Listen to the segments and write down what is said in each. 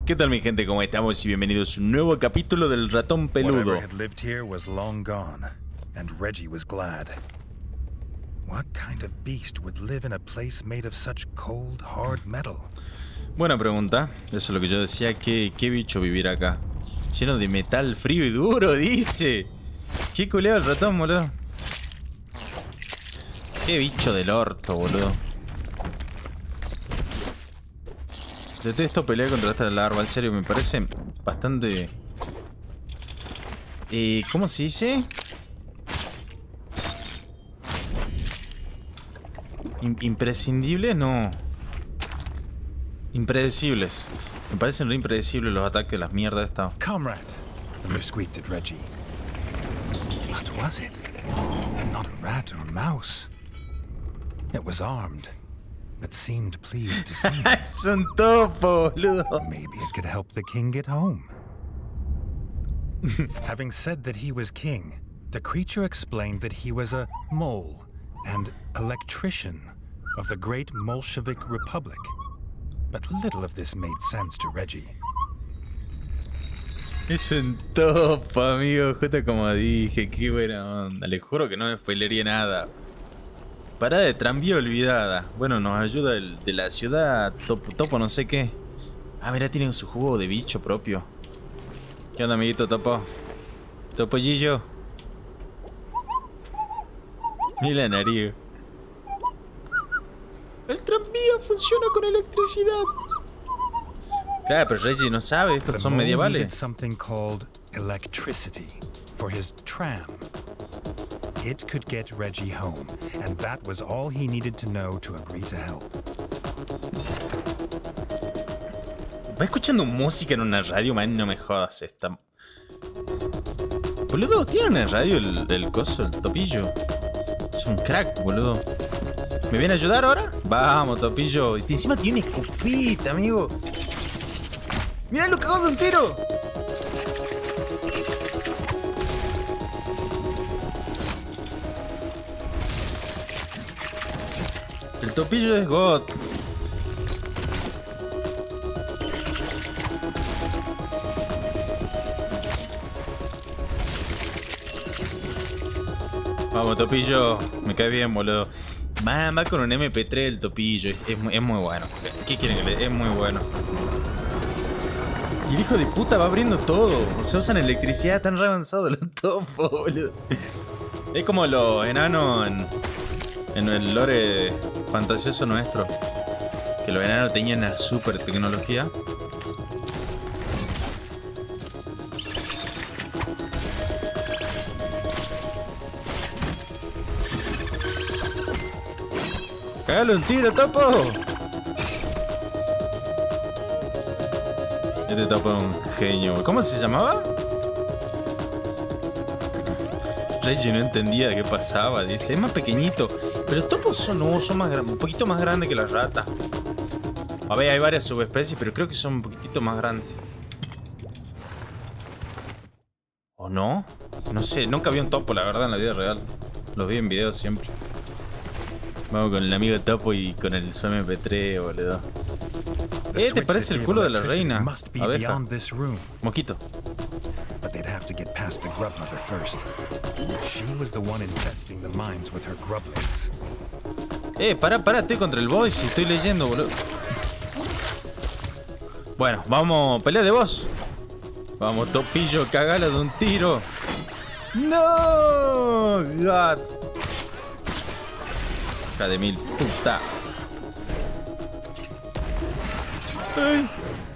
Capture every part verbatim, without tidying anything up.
¿Qué tal mi gente? ¿Cómo estamos? Y bienvenidos a un nuevo capítulo del ratón peludo. Whatever had lived here was long gone, and Reggie was glad. What kind of beast would live in a place made of such cold, hard metal? Buena pregunta. Eso es lo que yo decía. ¿Qué, qué bicho vivir acá? Lleno de metal frío y duro, dice. Qué culeo el ratón, boludo. Qué bicho del orto, boludo. Detesto pelear contra esta larva, en serio, me parece bastante... Eh, ¿Cómo se dice? Im ¿Imprescindibles? No. Impredecibles. Me parecen re impredecibles los ataques de las mierdas esta. Comrade, Thunder squeaked at Reggie. What was it? Not a rat or a mouse. It was armed, but seemed pleased to see him. Es un topo, boludo. Maybe it could help the king get home. Having said that he was king, the creature explained that he was a mole and electrician of the great Bolshevik Republic. But little of this made sense to Reggie. Es un topo, amigo, justo como dije. Qué buena onda. Les juro que no me spoilería nada. Parada de tranvía olvidada. Bueno, nos ayuda el de la ciudad. Topo, topo no sé qué. Ah, mira, tiene su jugo de bicho propio. ¿Qué onda, amiguito Topo? Topollillo. Mira la nariz. El tranvía funciona con electricidad. Claro, pero Reggie no sabe. Estos son medievales. Needed something called electricity for his tram. It could get Reggie home, and that was all he needed to know to agree to help. Va escuchando música en una radio, man, no me jodas esta. Boludo, tiene una radio el, el coso, el topillo. Es un crack, boludo. ¿Me viene a ayudar ahora? Vamos, topillo. Y encima tiene una escopeta, amigo. Mirá, lo cagó de un tiro. El topillo es God. Vamos, topillo. Me cae bien, boludo. Va, va con un M P tres el topillo. Es, es, muy, es muy bueno. ¿Qué quieren que le.? Es muy bueno. Y el hijo de puta va abriendo todo. O sea, usan electricidad tan re avanzado los topos, boludo. Es como los enanos en, en el lore fantasioso nuestro. Que los enanos tenían la super tecnología. ¡Cágale un tiro, topo! Este topo es un genio. ¿Cómo se llamaba? Reggie no entendía qué pasaba. Dice, es más pequeñito. Pero topos son, no, son más, un poquito más grandes que las ratas. A ver, hay varias subespecies, pero creo que son un poquitito más grandes. ¿O no? No sé, nunca vi un topo, la verdad, en la vida real. Los vi en videos siempre. Vamos con el amigo Topo y con el su M P tres, boludo. Eh, ¿te parece el culo de la reina? Abeja. Mosquito. But they'd have to get past the grub mother first. She was the one infesting the mines with her grublings. Eh, pará, pará, estoy contra el boss y estoy leyendo, boludo. Bueno, vamos, pelea de boss. Vamos, topillo, cagala de un tiro. No, God. Hija de mil puta. Ay.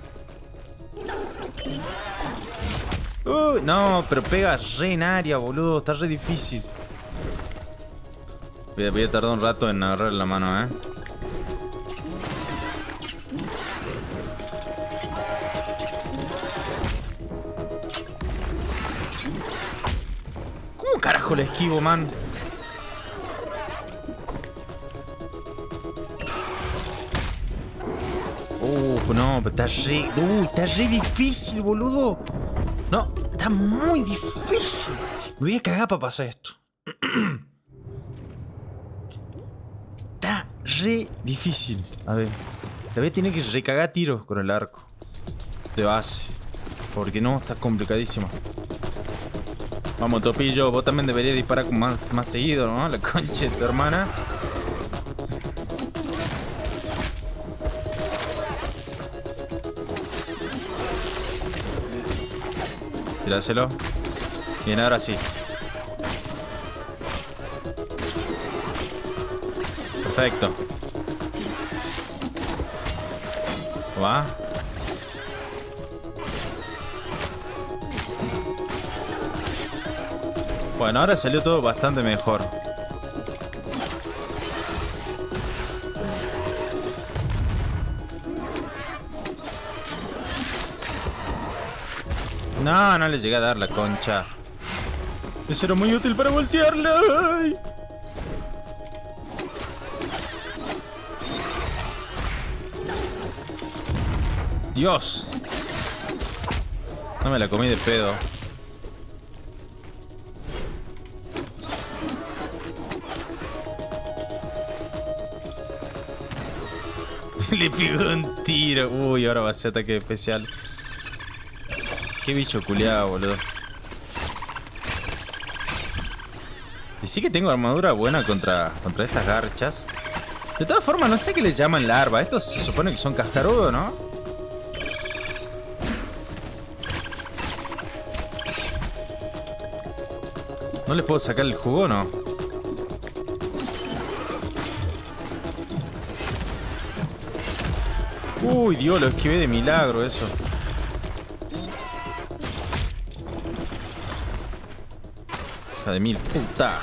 Uh, no, pero pega re en área, boludo. Está re difícil. Voy a, voy a tardar un rato en agarrar la mano, eh. ¿Cómo carajo le esquivo, man? Uh, no, pero está re... Uh, está re difícil, boludo. No, está muy difícil. Me voy a cagar para pasar esto. Está re difícil. A ver. La voy a tener que recagar tiros con el arco. de base. Porque no, está complicadísimo. Vamos, Topillo, vos también deberías disparar con más, más seguido, ¿no? La concha de tu hermana. Tiráselo. Bien, ahora sí. Perfecto. Va. Bueno, ahora salió todo bastante mejor. No, no le llegué a dar la concha. Eso era muy útil para voltearla. Ay. Dios. No me la comí de pedo. Le pegó un tiro. Uy, ahora va a ser ataque especial. Qué bicho culiado, boludo. Y sí que tengo armadura buena contra, contra estas garchas. De todas formas, no sé qué les llaman larva. Estos se supone que son cascarudos, ¿no? ¿No les puedo sacar el jugo o no? Uy, Dios, lo esquivé de milagro eso. Hija de mil puta.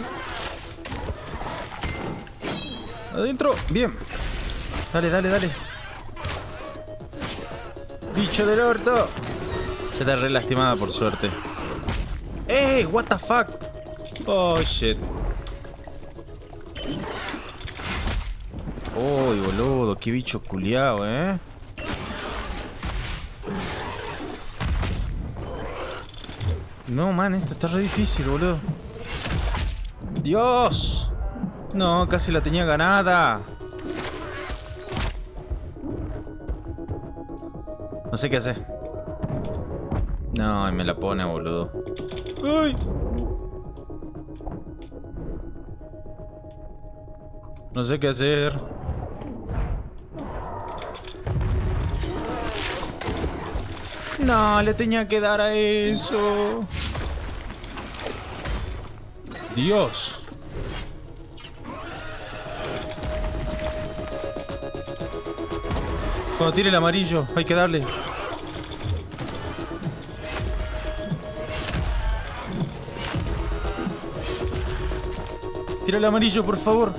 Adentro, bien. Dale, dale, dale. Bicho del orto. Ya está re lastimada por suerte. ¡Ey! What the fuck. Oh shit. Uy, boludo, qué bicho culiao, eh. No, man, esto está re difícil, boludo. ¡Dios! No, casi la tenía ganada. No sé qué hacer. No, y me la pone, boludo. ¡Ay! No sé qué hacer. No, le tenía que dar a eso. Dios. Cuando tire el amarillo, hay que darle. Tira el amarillo, por favor.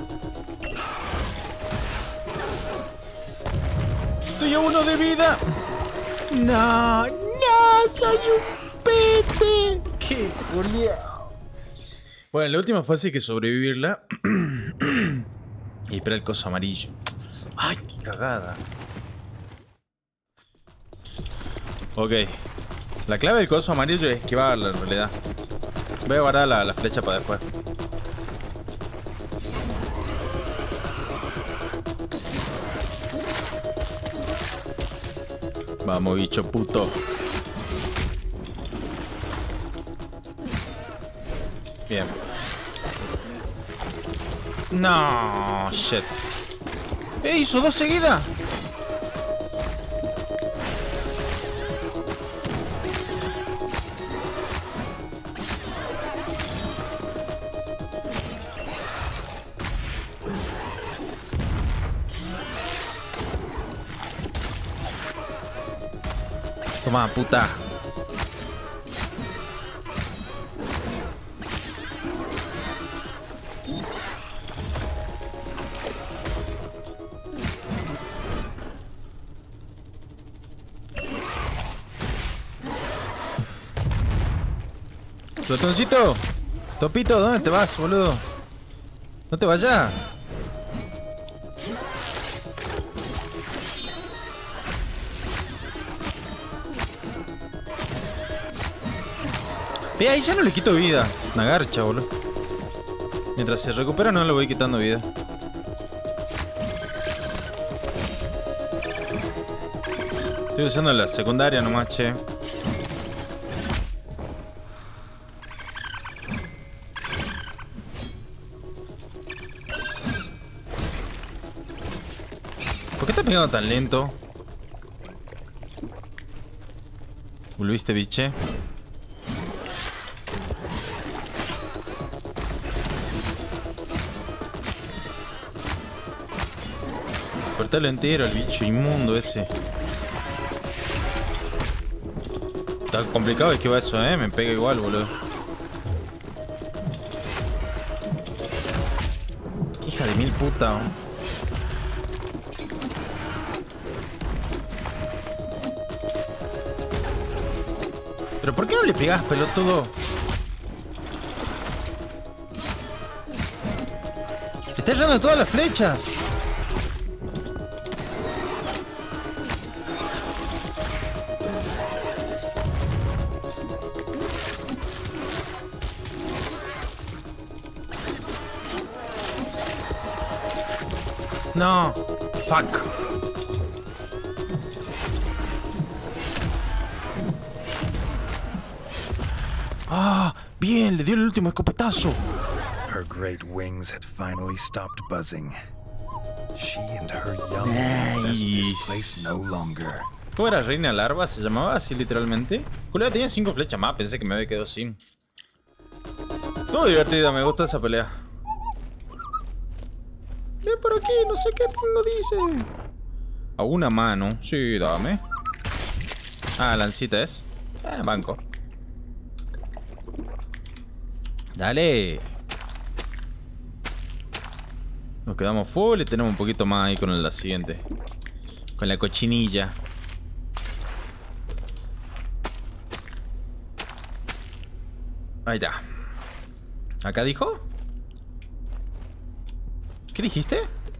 Estoy a uno de vida. No, no, soy un pete. Qué culiao. Bueno, la última fase hay que sobrevivirla. Y espera el coso amarillo. Ay, qué cagada. Ok. La clave del coso amarillo es esquivarla en realidad. Voy a guardar la, la flecha para después. Vamos, bicho puto. Bien. No, shit. ¡Eh! Hizo dos seguidas. Toma, puta. Ratoncito. Topito, ¿dónde te vas, boludo? No te vayas. Ve ahí, ya no le quito vida. Una garcha, boludo. Mientras se recupera no le voy quitando vida. Estoy usando la secundaria nomás, che. ¿Por qué estás pegando tan lento? ¿Volviste, biche? Cortalo entero, el bicho inmundo ese. Está complicado esquivar eso, eh. Me pega igual, boludo. Hija de mil puta. ¿Pero por qué no le pegás, pelotudo? Le está yendo todas las flechas. No, fuck. Ah, bien, le dio el último escopetazo. Her great wings had finally stopped buzzing. She and her young Nice. this place no longer. ¿Cómo era Reina Larva? ¿Se llamaba así literalmente? Julio tenía cinco flechas más, pensé que me había quedado sin. Todo divertido, me gusta esa pelea. Ven por aquí, no sé qué lo dice. A una mano, sí, dame. Ah, lancita es. Eh, banco. Dale. Nos quedamos full y tenemos un poquito más ahí con la siguiente. Con la cochinilla. Ahí está. ¿Acá dijo? ¿Qué dijiste?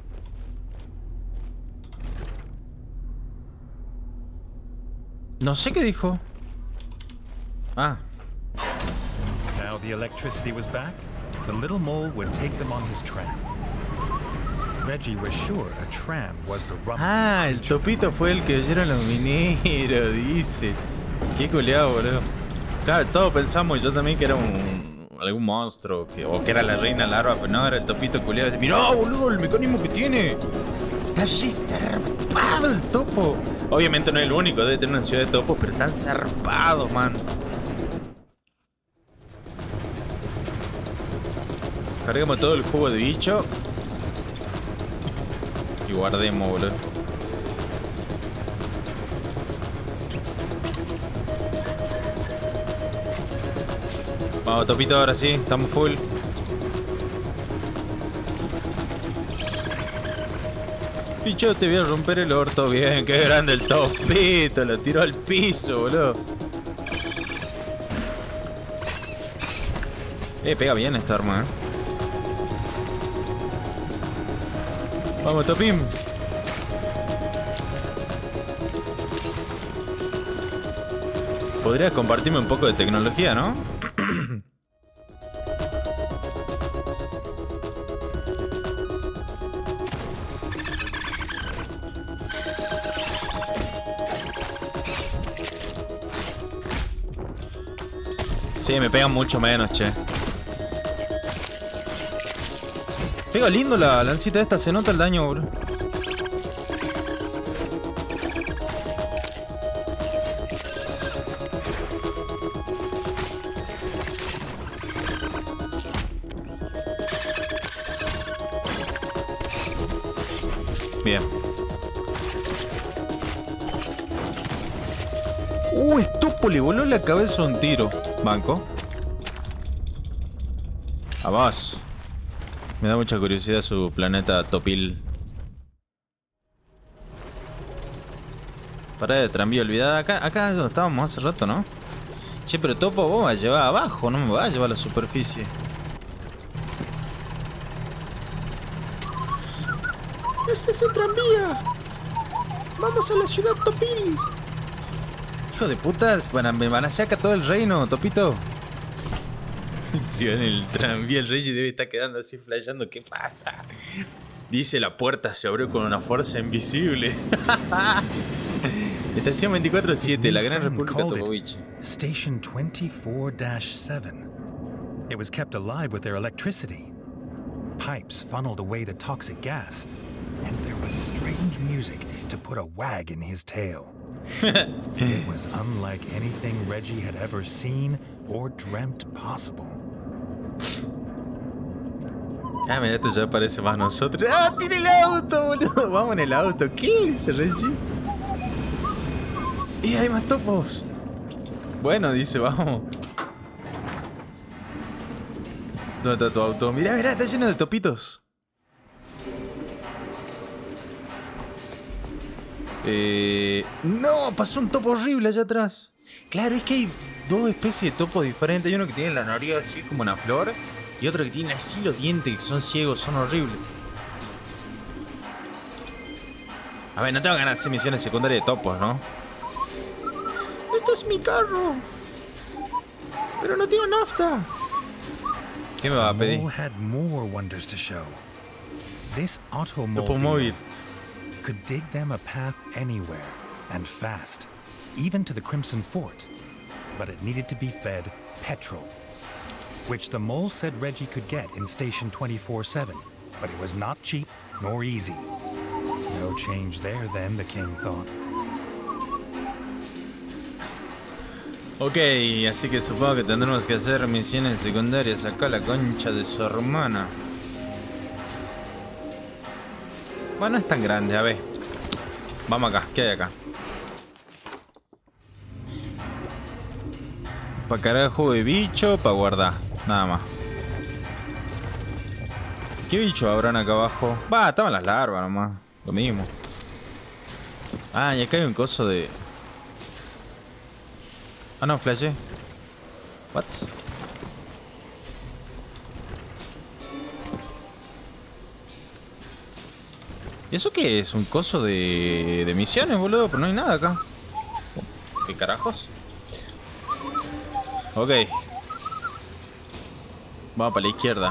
No sé qué dijo. Ah. Now the electricity was back, the little mole would take them on his tram. Reggie was sure a tram was the rumble. Ah, el topito fue el que oyeron los mineros, dice. Qué culeado, boludo. Claro, todos pensamos, yo también, que era un algún monstruo que, o que era la reina larva, pero no, era el topito culeado. Mirá, boludo, el mecanismo que tiene. Está re zarpado el topo. Obviamente no es el único, debe tener una ciudad de topos, pero están zarpados, man. Carguemos todo el jugo de bicho. Y guardemos, boludo. Vamos, topito, ahora sí, estamos full. Bicho, te voy a romper el orto. Bien, qué grande el topito. Lo tiró al piso, boludo. Eh, pega bien esta arma, eh. Vamos, Topim. Podrías compartirme un poco de tecnología, ¿no? Sí, me pegan mucho menos, che. Pega lindo la lancita esta, se nota el daño, bro. Bien. Uh, el topo le voló la cabeza un tiro. Banco. A vos. Me da mucha curiosidad su planeta Topil. Parada de tranvía olvidada. Acá, acá es donde estábamos hace rato, ¿no? Che, pero Topo, vos vas a llevar abajo, no me vas a llevar a la superficie. Este es el tranvía. Vamos a la ciudad Topil. Hijo de putas, van me van a sacar todo el reino, Topito. Si en el tranvía el rey debe estar quedando así flasheando. ¿Qué pasa? Dice: la puerta se abrió con una fuerza invisible. Estación veinticuatro siete, la Gran friend República called it Tokovichi. Station twenty-four dash seven. It was kept alive with their electricity. Pipes funneled away the toxic gas, and there was strange music to put a wag in his tail. It was unlike anything Reggie had ever seen or dreamt possible. Ah, mira, esto ya parece más nosotros. ¡Ah, tiene el auto, boludo! Vamos en el auto. ¿Qué dice Reggie? ¡Y hay más topos! Bueno, dice, vamos. ¿Dónde está tu auto? Mirá, mirá, está lleno de topitos. Eh... No, pasó un topo horrible allá atrás. Claro, es que hay dos especies de topos diferentes. Hay uno que tiene la nariz así como una flor. Y otro que tiene así los dientes, que son ciegos, son horribles. A ver, no tengo ganas de hacer misiones secundarias de topos, ¿no? Este es mi carro. Pero no tiene nafta. ¿Qué me va a pedir? Mole had more wonders to show. This automobile Topomóvil could dig them a path anywhere, and fast, even to the Crimson Fort. But it needed to be fed petrol, which the mole said Reggie could get in Station twenty-four seven, but it was not cheap nor easy. No change there then, the king thought. Ok, así que supongo que tendremos que hacer misiones secundarias acá, la concha de su hermana. Bueno, no es tan grande, a ver. Vamos acá, ¿qué hay acá? Para cargar jugo de bicho, para guardar, nada más. ¿Qué bicho habrán acá abajo? Va, estaban las larvas nomás, lo mismo. Ah, y acá hay un coso de... Ah, no, flashé. What? ¿Y eso qué es? ¿Un coso de, de misiones, boludo? Pero no hay nada acá. ¿Qué carajos? Ok. Vamos para la izquierda.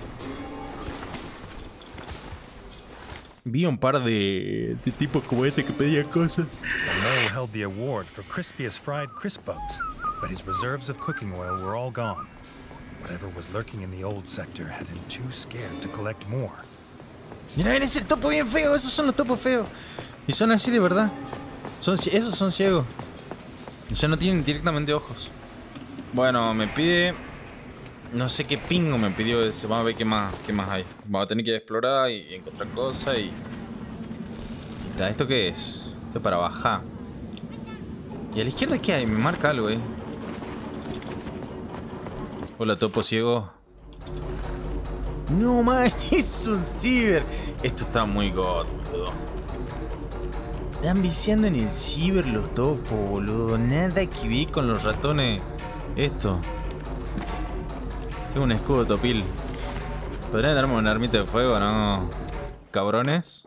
Vi un par de, de tipos como este que pedían cosas. The mole held the award for crispiest fried crisp bugs, but his reserves of cooking oil were all gone. Whatever was lurking in the old sector had him too scared to collect more. Mira, ven ese topo bien feo. Esos son los topos feos. Y son así de verdad. Son, esos son ciegos. Ya no tienen directamente ojos. Bueno, me pide... No sé qué pingo me pidió ese. Vamos a ver qué más, qué más hay. Vamos a tener que explorar y, y encontrar cosas y... ¿Esto qué es? Esto es para bajar. ¿Y a la izquierda qué hay? Me marca algo, eh. Hola, topo ciego. No, man, es un ciber. Esto está muy god, boludo. Están viciando en el ciber los topos, boludo. Nada que ver con los ratones. Esto. Tengo un escudo topil. ¿Podrían darme un armita de fuego, no? Cabrones.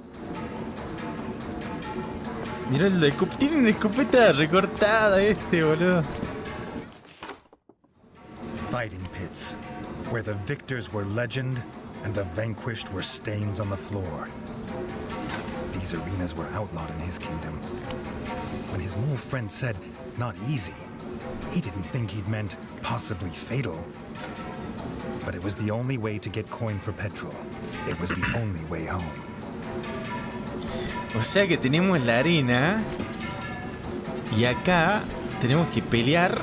Mirá, el de... tiene una escopeta recortada este, boludo. Fighting pits, where the victors were legend and the vanquished were stains on the floor. These arenas were outlawed in his kingdom. When his mole friend said, not easy, he didn't think he'd meant possibly fatal. But it was the only way to get coin for petrol. It was the only way home. O sea que tenemos la arena. Y acá tenemos que pelear.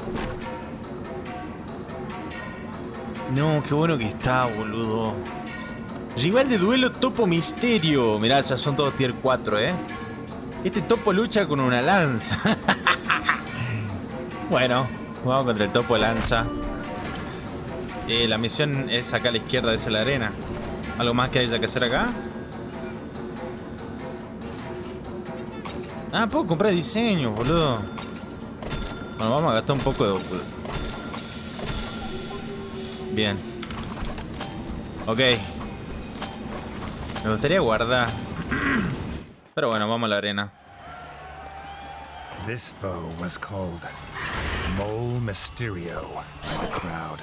No, qué bueno que está, boludo. Rival de duelo Topo Misterio. Mirá, ya son todos tier cuatro, eh. Este topo lucha con una lanza. Bueno, vamos contra el topo lanza. Eh, la misión es acá a la izquierda, esa es la arena. ¿Algo más que haya que hacer acá? Ah, puedo comprar diseño, boludo. Bueno, vamos a gastar un poco de... Bien. Ok. Me gustaría guardar. Pero bueno, vamos a la arena. This foe was called Mole Mysterio by the crowd.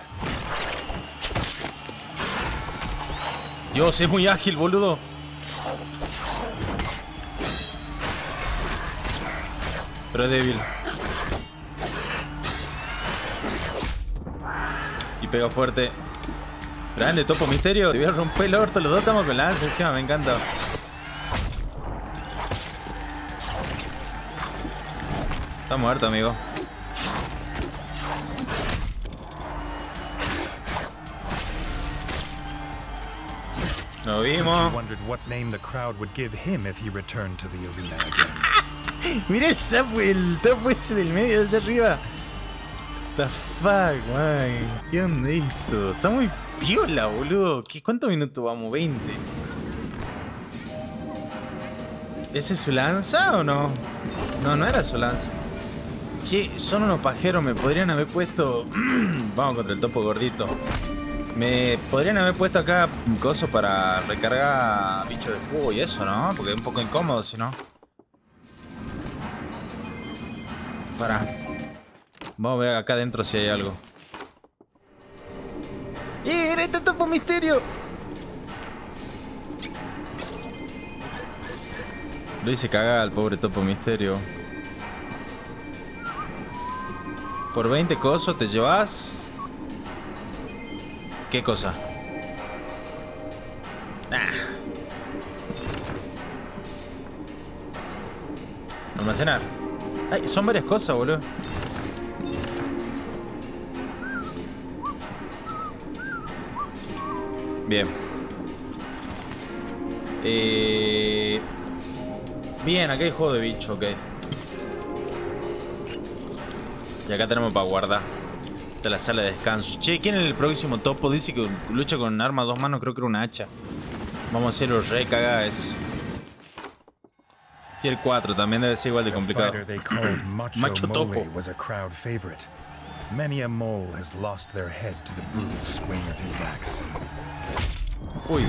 Dios, es muy ágil, boludo. Pero es débil. Y pega fuerte. Grande, topo misterio. Te voy a romper el orto. Los dos estamos con lanza encima, me encanta. Está muerto, amigo. Lo vimos. Mira el sapo, el topo ese del medio de allá arriba. What the fuck, man. ¿Qué onda esto? Está muy piola, boludo. ¿Qué, ¿Cuántos minutos vamos? veinte. ¿Ese es su lanza o no? No, no era su lanza. Che, son unos pajeros. Me podrían haber puesto... Vamos contra el topo gordito. Me podrían haber puesto acá un coso para recargar bicho de fuego y eso, ¿no? Porque es un poco incómodo, si no. Para. Vamos a ver acá adentro si hay algo. ¡Eh, mira este topo misterio! Lo hice cagar al pobre topo misterio. Por veinte cosos te llevas... ¿Qué cosa? Ah. Almacenar. Ay, son varias cosas, boludo. Bien. Eh... Bien, acá hay juego de bicho, ok. Y acá tenemos para guardar. Esta es la sala de descanso. Che, ¿quién es el próximo topo? Dice que lucha con un arma a dos manos, creo que era una hacha. Vamos a hacerlo re cagadas. Tier cuatro también debe ser igual de complicado. Macho topo. Many a mole has lost their head to the brutal swing of his axe. Uy.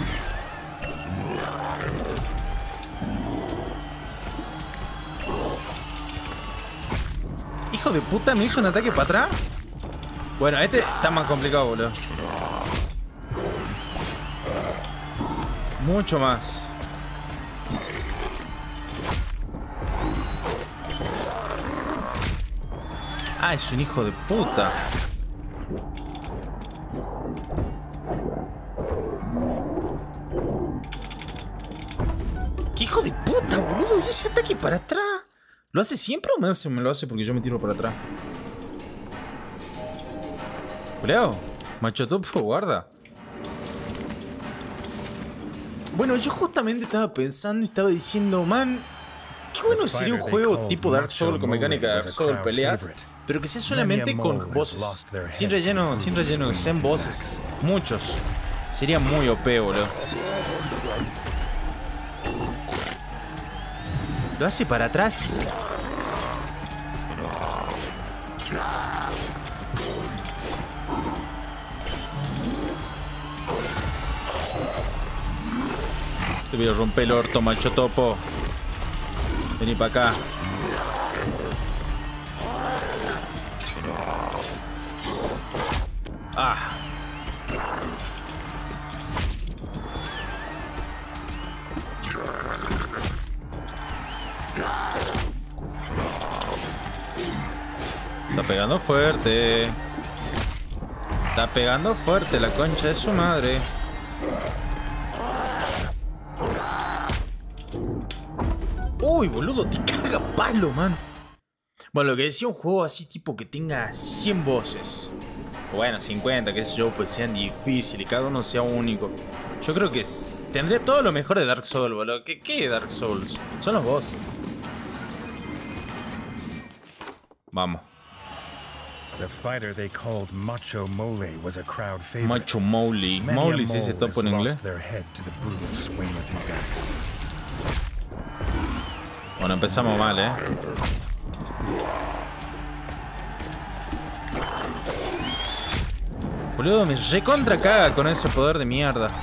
Hijo de puta, me hizo un ataque para atrás. Bueno, este está más complicado, boludo. Mucho más. Ah, es un hijo de puta. ¿Qué hijo de puta, boludo? ¿Y ese ataque para atrás? ¿Lo hace siempre o me, hace, me lo hace porque yo me tiro para atrás? Creo. Macho topo, guarda. Bueno, yo justamente estaba pensando y estaba diciendo, man, qué bueno sería un juego tipo Dark Souls con mecánica de Dark Souls, peleas, pero que sea solamente con voces. Sin relleno, sin relleno, sean voces. Muchos. Sería muy O P, boludo. Lo hace para atrás. Te voy a romper el orto, macho topo. Vení para acá. Ah. Está pegando fuerte. Está pegando fuerte la concha de su madre. Uy, boludo, te caga palo, man. Bueno, lo que decía, un juego así tipo que tenga cien voces. O bueno, cincuenta, qué sé yo, pues sean difíciles y cada uno sea único. Yo creo que tendría todo lo mejor de Dark Souls, boludo. ¿Qué, qué Dark Souls? Son los bosses. Vamos. The fighter they called Macho Mole was a crowd favorite. Macho Mole. Mole si se topa en inglés. Bueno, empezamos mal, eh. Boludo, me recontra caga con ese poder de mierda.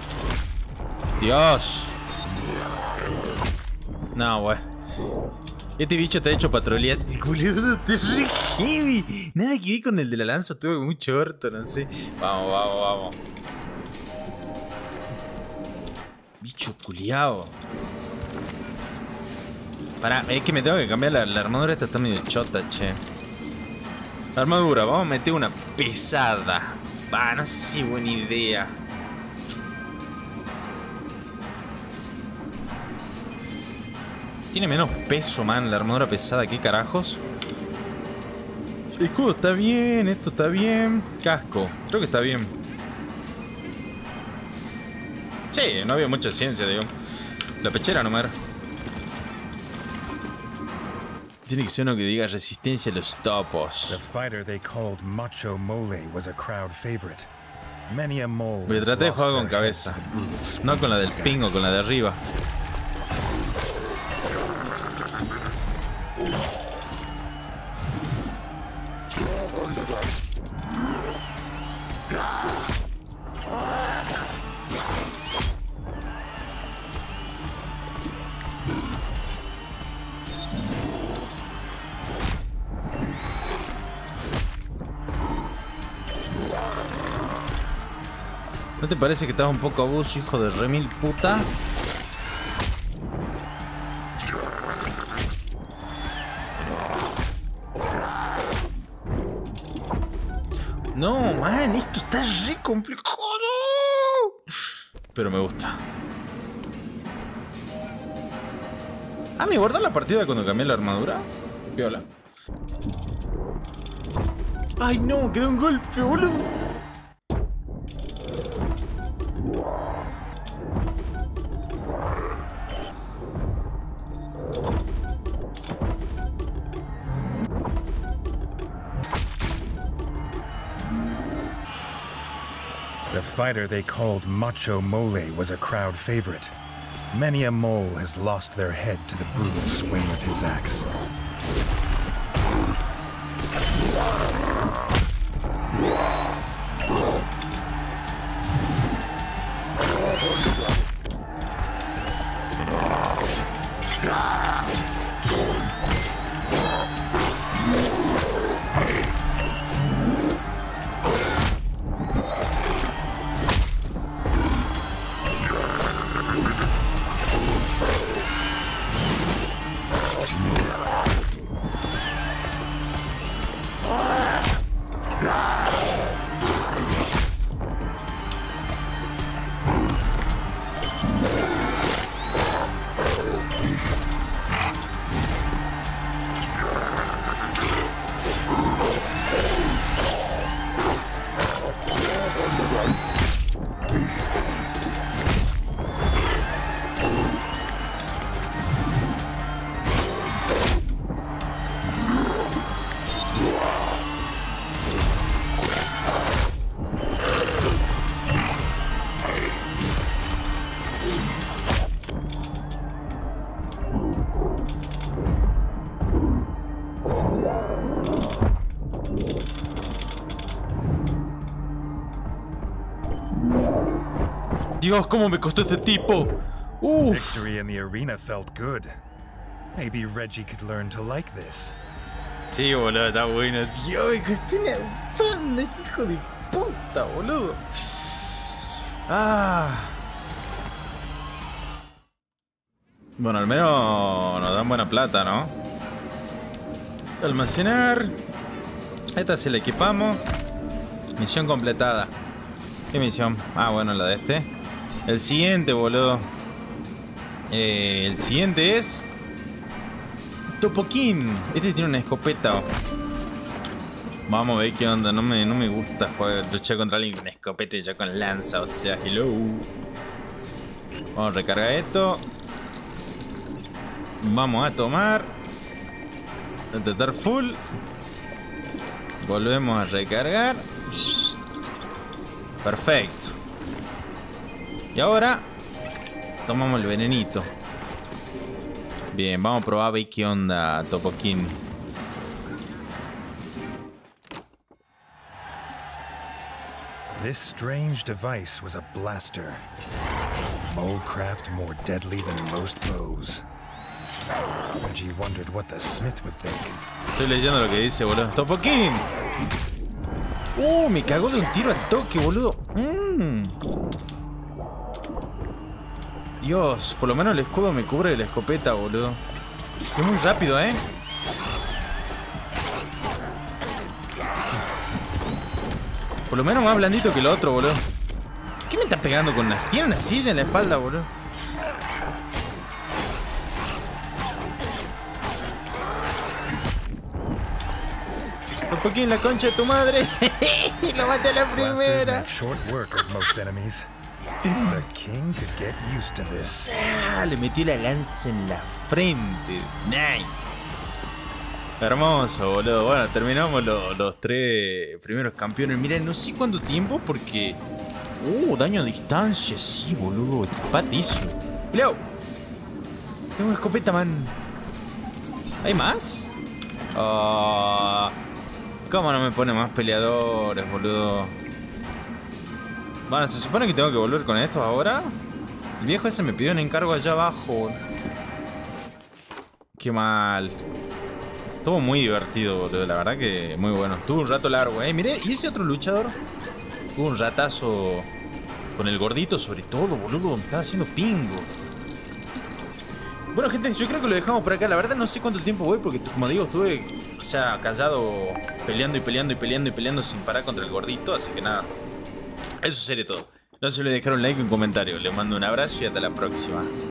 Dios. No, wey. Este bicho está hecho patrulla. Boludo, te re heavy. Nada que ver con el de la lanza, tuve mucho orto, no sé. Vamos, vamos, vamos. Bicho culiao. Pará, es que me tengo que cambiar la, la armadura. Esta está medio chota, che. La armadura, vamos a meter una pesada. Va, no sé si es buena idea. Tiene menos peso, man, la armadura pesada. ¿Qué carajos? Escudo está bien, esto está bien. Casco, creo que está bien. Sí, no había mucha ciencia, digo. La pechera nomás. Tiene que ser uno que diga resistencia a los topos. The fighter they called Macho Mole was a crowd favorite. Many a mole. Voy a tratar de jugar con cabeza. No con la del pingo, con la de arriba. ¿No te parece que estás un poco abuso, hijo de remil puta? No, man, esto está re complicado. Pero me gusta. Ah, ¿me guardó la partida cuando cambié la armadura? Viola. Ay, no, quedó un golpe, boludo. The fighter they called Macho Mole was a crowd favorite. Many a mole has lost their head to the brutal swing of his axe. Dios, cómo me costó este tipo. Uf. Victory in the arena felt good. Maybe Reggie could learn to like this. Sí, boludo, está bueno. Dios, me costó una fan de este hijo de puta, boludo. Ah. Bueno, al menos nos dan buena plata, ¿no? Almacenar. Esta se la equipamos. Misión completada. ¿Qué misión? Ah, bueno, la de este. El siguiente, boludo. Eh, el siguiente es Topoquín. Este tiene una escopeta. Vamos a ver qué onda. No me, no me gusta jugar, luchar contra alguien con una escopeta y ya con lanza. O sea, hello. Vamos a recargar esto. Vamos a tomar. A tratar full. Volvemos a recargar. Perfecto. Y ahora tomamos el venenito. Bien, vamos a probar a ver qué onda, Topoquín. This strange device was a blaster. Molecraft more deadly than most bows. Reggie wondered what the smith would think. Estoy leyendo lo que dice, boludo. ¡Topoquín! Uh, me cagó de un tiro al toque, boludo. Mm. Dios, por lo menos el escudo me cubre de la escopeta, boludo. Es muy rápido, ¿eh? Por lo menos más blandito que el otro, boludo. ¿Qué me está pegando con las? Tiene una silla en la espalda, boludo. Topoquín, la concha de tu madre. Lo maté a la primera. Short work of most enemies. The king could get used to this. Ah, le metió la lanza en la frente. Nice. Hermoso, boludo. Bueno, terminamos lo, los tres primeros campeones. Miren, no sé cuánto tiempo porque... Uh, daño a distancia. Sí, boludo. Patizo. Leo. Tengo una escopeta, man. ¿Hay más? Oh, ¿cómo no me pone más peleadores, boludo? Bueno, se supone que tengo que volver con estos ahora. El viejo ese me pidió un encargo allá abajo. Qué mal. Estuvo muy divertido, boludo. La verdad que muy bueno. Estuvo un rato largo, eh. Miré, ¿y ese otro luchador? Tuvo un ratazo con el gordito sobre todo, boludo. Me estaba haciendo pingo. Bueno, gente, yo creo que lo dejamos por acá. La verdad no sé cuánto tiempo voy porque, como digo, estuve, o sea, callado, peleando y peleando y peleando y peleando sin parar contra el gordito. Así que nada. Eso sería todo. No se olviden dejar un like y un comentario. Les mando un abrazo y hasta la próxima.